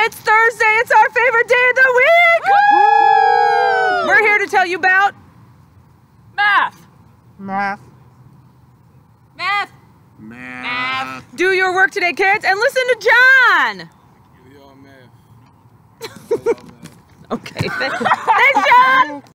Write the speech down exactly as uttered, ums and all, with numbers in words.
It's Thursday. It's our favorite day of the week. Woo! We're here to tell you about math. Math. Math. Math. Do your work today, kids, and listen to John. Y'all math. Okay. Thanks, John.